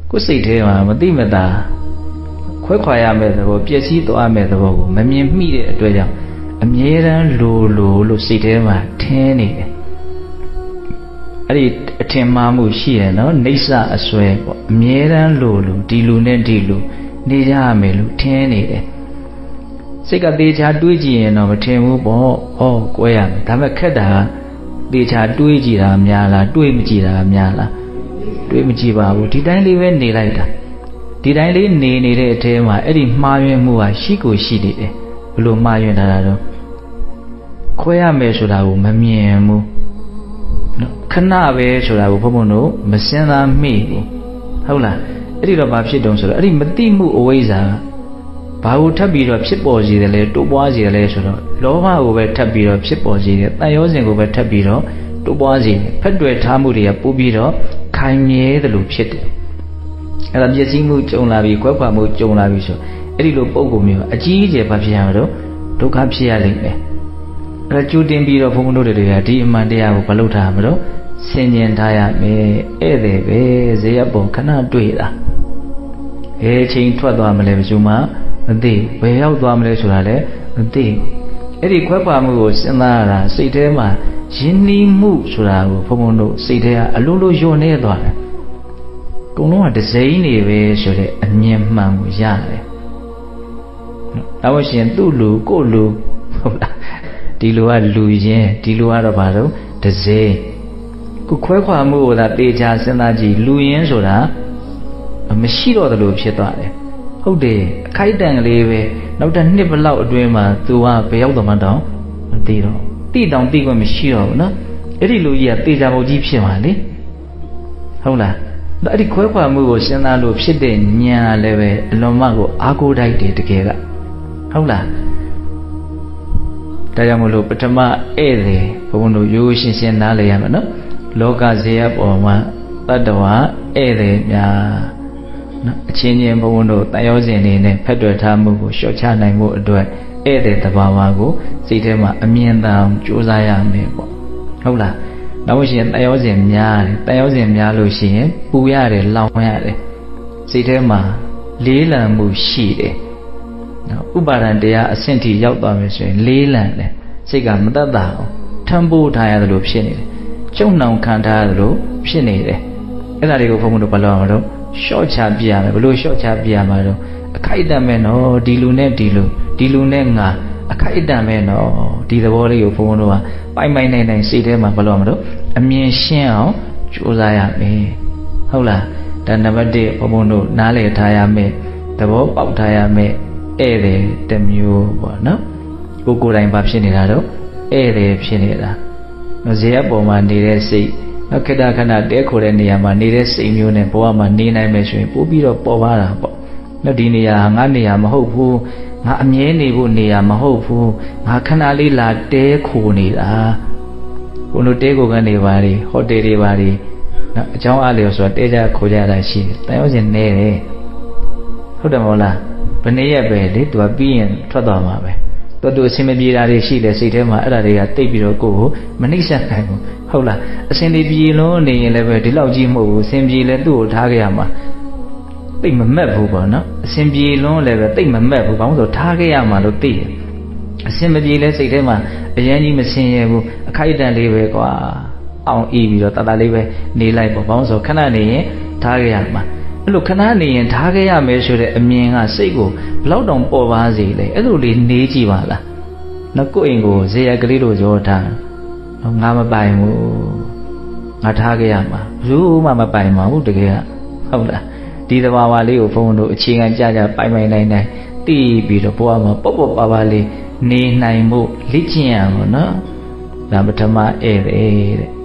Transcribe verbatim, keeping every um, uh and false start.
ကိုယ်စိတ်ထဲမှာမသိမသာခွဲခွာရမယ့်သဘောပျက်စီးသွားမယ့်သဘောကိုမမြင်မိတဲ့အတွက်ကြောင့်အမြဲတမ်းလိုလိုလို့စိတ်ထဲမှာထင်းနေတယ်အဲ့ဒီအထင်မှားမှုရှိရနော်နှိစ္စအစွဲပေါ့အမြဲတမ်းလိုလိုဒီလူနဲ့ဒီလူနေကြရမယ်လို့ထင်းနေတယ်စိတ်ကသေချာတွေးကြည့်ရင်တော့မထင်ဘူးပေါ့ဟောကွဲရမယ်ဒါပေမဲ့ခက်တာကသေချာတွေးကြည့်တာများလားတွေးမကြည့်တာများလားတွေးမကြည့်ပါဘူးဒီတိုင်းလေးပဲနေလိုက်တာဒီတိုင်းလေးနေနေတဲ့အထဲမှာအဲ့ဒီမှားယွင်းမှုဟာရှိကိုရှိနေတယ်ဘလို့မှားယွင်းတာတော့ခွဲရမယ်ဆိုတာကိုမမြင်ဘူးနော်ခဏပဲဆိုတာကိုဘုံဘုံတို့မစင်စားမိဘူးဟုတ်လားအဲ့ဒီတော့ဘာဖြစ်တုံးဆိုတော့အဲ့ဒီမတိမှုအဝိဇ္ဇာဘာကိုထပ်ပြီးတော့ဖြစ်ပေါ်စေတယ်လဲတိုးပွားစေတယ်လဲဆိုတော့လောဘကိုပဲထပ်ပြီးတော့ဖြစ်ပေါ်စေတယ်တန်ရောစဉ်ကိုပဲထပ်ပြီးတော့တိုးပွားစေတယ်ဖက်တွယ်ထားမှုတွေကပို့ပြီးတော့ခိုင်မြဲတယ်လို့ဖြစ်တယ်အဲ့ဒါပျက်စီးမှုကြုံလာပြီးကွက်ခွာမှုကြုံလာပြီးဆိုအဲ့ဒီလိုပုံကုန်မျိုးအကြီးအကျယ်ဘာဖြစ်ရမှာတော့ဒုက္ခဖြစ်ရလိမ့်မယ်အဲ့ဒါကြိုတင်ပြီးတော့ဘုံဘုံတို့တွေကဒီအမှန်တရားကိုမလုပ်ထားမှာတော့ဆင်ញင်ထားရမယ်ဧည့်သည်ပဲဇေယျပုံခဏတွေ့တာဘယ်ချိန်ထွက်သွားမလဲဘယ်သူမှမသိဘယ်ရောက်သွားမလဲဆိုတာလည်းမသိအဲ့ဒီခွဲခွာမှုကိုစဉ်းစားရတာစိတ်ထဲမှာယဉ်နီးမှုဆိုတာကိုဘုံဘုံတို့စိတ်ထဲကအလိုလိုယွနေသွားတယ်အကုန်လုံးကဒစိမ့်နေပဲဆိုတဲ့အမြင်မှန်ကိုရတယ်နော်ဒါမှရှင်သူ့လူကို့လူဟုတ်လားဒီလူကလူရင်းဒီလူကတော့ဘာလို့ဒစိမ့်ကိုခွဲခွာမှုကိုသာတေချာစဉ်းစားကြည့်လူရင်းဆိုတာမရှိတော့တယ်လို့ဖြစ်သွားတယ်ဟုတ်တယ်အခိုက်တန်ကလေးပဲနောက်တစ်နှစ်ဘလောက်အတွင်းမှာ तू ကဘယ်ရောက်တော့မှတောင်မသိတော့တိတောင်တိခွင့်မရှိတော့ဘူးနော်အဲ့ဒီလူကြီးကတေချာမုတ်ကြီးဖြစ်မှာလေဟုတ်လားအဲ့ဒီခွဲခွာမှုကိုစဉ်းစားလို့ဖြစ်တဲ့ဉာဏ်လည်းပဲအလွန်မှကိုအားကိုးတိုက်တယ်တကယ်ကဟုတ်လားဒါကြောင့်မလို့ပထမဧည့်သည်ဘုံတို့ရိုးရှင်းရှင်းနားလည်ရမယ်နော်လောကဇေယျပေါ်မှာတတ္တဝါဧည့်သည်များနော်အချင်းချင်းဘုံတို့တန်ရောစဉ်နေနဲ့ဖက်တွယ်ထားမှုကိုလျှော့ချနိုင်မှုအတွက်ဧည့်သည်တဘာဝကိုစိတ်ထဲမှာအမြင်တမ်းကြိုးစားရမယ်ပေါ့ဟုတ်လားနောက်ရှိရင်တန်ရောစဉ်များတယ်တန်ရောစဉ်များလို့ရှိရင်ပူရတယ်လောင်ရတယ်စိတ်ထဲမှာလေးလံမှုရှိတယ်နော်ဥပါဒံတရားအဆင့်ထိရောက်သွားမယ်ဆိုရင်လေးလံတယ်စိတ်ကမတတ်တာအောင်ထမ်းပိုးထားရတယ်လို့ဖြစ်နေတယ်ကျုံနှောင်ခံထားရတယ်လို့ဖြစ်နေတယ်အဲ့ဒါတွေကိုဘုံဘုံတို့ဘယ်လိုအောင်တော့ရှော့ချပြရမယ်ဘလို့ရှော့ချပြရမှာတော့အခိုက်အတန့်ပဲနော်ဒီလူနဲ့ဒီလူဒီလူနဲ့ငါအခိုက်အတန့်ပဲနော်ဒီသဘောလေးကိုဘုံဘုံတို့ကပိုင်ပိုင်နိုင်နိုင်စိတ်ထဲမှာဘလို့မလို့အမြင်ရှင်းအောင်ကြိုးစားရမယ်ဟုတ်လားဒါနံပါတ်တစ်ဘုံဘုံတို့နားလည်ထားရမယ်သဘောပေါက်ထားရမယ်ဧည့်သည်တစ်မျိုးပေါ့နော်ကိုကိုယ်တိုင်ဘာဖြစ်နေတာတော့ဧည့်သည်ဖြစ်နေတာဇေယျပုံမှာနေတဲ့စိတ်နောက်ခေတ္တခဏတဲခိုတဲ့နေရာမှာနေတဲ့စိတ်မျိုးနဲ့ဘဝမှာနေနိုင်မယ်ဆိုရင်ပို့ပြီးတော့ပေါ်ပါတာပေါ့နောက်ဒီနေရာငါနေရာမဟုတ်ဘူးငါအမြဲနေဖို့နေရာမဟုတ်ဘူးငါခဏလေးလာတဲခိုနေတာကိုတို့တဲခိုကနေပါလေဟိုတယ်တွေပါလေနော်အကြောင်းအားလျော်ဆိုတော့တဲကြခိုကြတာရှိတယ်တန်ရောစင်နေတယ်ဟုတ်တယ်မဟုတ်လားဘယ်နည်းရက်ပဲလေသူကပြီးရင်ထွက်သွားမှာပဲတော်တော်အဆင်မပြေတာတွေရှိတယ်စိတ်ထဲမှာအဲ့ဒါတွေကတိတ်ပြီးတော့ကိုယ်ကိုမနှိမ့်ဆက်နိုင်ဘူးဟုတ်လားအဆင်ပြေလုံးနေရင်လည်းပဲဒီလောက်ကြီးမဟုတ်ဘူးအဆင်ပြေလဲသူ့ကိုထားခဲ့ရမှာတိတ်မမက်ဘူးပေါ့နော်အဆင်ပြေလုံးလည်းပဲတိတ်မမက်ဘူးဘာလို့ဆိုထားခဲ့ရမှာလို့သိတယ်အဆင်မပြေလဲစိတ်ထဲမှာအရင်ကြီးမဆင်ရဘူးအခိုက်အတန့်လေးပဲကွာအောင်အီးပြီးတော့တတလေးပဲနေလိုက်ပေါ့ဘာလို့ဆိုခဏနေရင်ထားခဲ့ရမှာအဲ့လိုခဏနေရင်ထားခဲ့ရမယ်ဆိုတဲ့အမြင်ကစိတ်ကိုဘလောက်တောင်ပေါ်ပါစေလဲအဲ့လိုလေးနေကြည့်ပါလားနော်ကိုယ့်အိမ်ကိုဇေယျကလေးတို့ကြောထားငါမပိုင်ဘူးငါထားခဲ့ရမှာဘူးမှမပိုင်ပါဘူးတကယ်ကဟုတ်လားဒီသဘာဝလေးကိုဘုန်းတို့အခြေခံကြကြပိုင်ပိုင်နိုင်နိုင်သိပြီးတော့ဘဝမှာပေါ့ပေါ့ပါပါလေးနေနိုင်မှုလေ့ကျင့်ရအောင်နော်ဒါပထမဧည့်သည်တဲ့